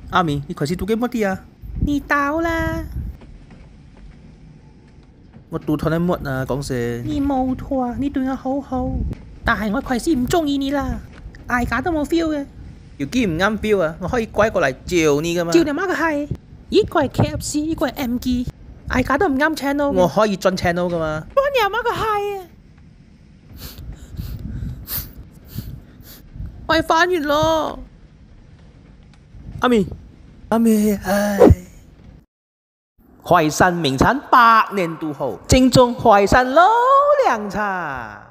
阿明，你開始讀緊乜啲啊？ 你到啦， 我讀錯啲乜啊？講聲。 你冇錯，你對我好好，但係我開始唔中意你啦，嗌架都冇 feel 嘅。 條機唔啱標啊！我可以拐過嚟照你噶嘛？ 照你媽個閪！呢個係 KFC，呢個係 MG，嗌架都唔啱 channel。 我可以進 channel 噶嘛？ 幫你阿媽個閪啊！我係反完咯。 阿明，唉！淮山名產百年都好，正宗淮山老涼茶。